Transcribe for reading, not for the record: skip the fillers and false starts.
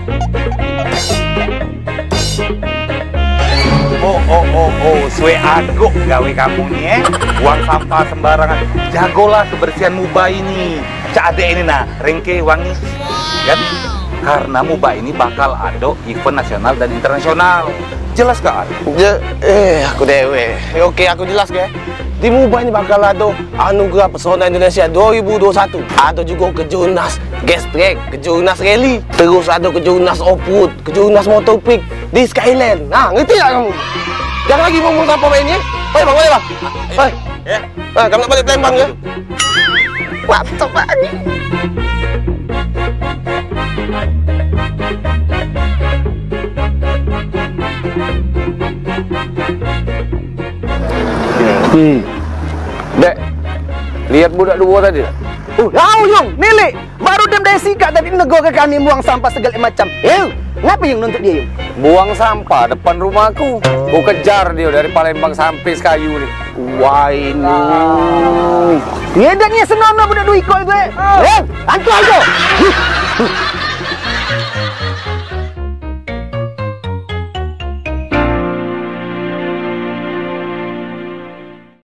Sue agok gawe kamu nih buang sampah sembarangan. Jagolah kebersihan Muba ini. Cak ade ini nah, rengke wangi. Kan? Karena Muba ini bakal ada event nasional dan internasional. Jelas gak? Aku dewe. Oke, aku jelas ke. Di Muba ini bakal ada Anugerah Pesona Indonesia 2021. Ada juga kejurnas gas track, kejurnas rally, terus ada kejurnas off-road, kejurnas motor-peak di Skyland. Nah, ngerti gak kamu? Jangan lagi ngomong tanpa mainnya. Bang, boleh bang? Ya. Kamu nak balik Palembang ya? Mantap banget. Dek, lihat budak dua tadi tak? Tahu Yung, Nili, baru dem dari sikat tadi nego ke kami buang sampah segala macam. Ngapa yang nuntut dia Yung? Buang sampah depan rumahku. Ku kejar dia dari Palembang sampai Sekayu nih. Wah ini. Dia dah ni senonoh budak dua ikut gue. Antu aja.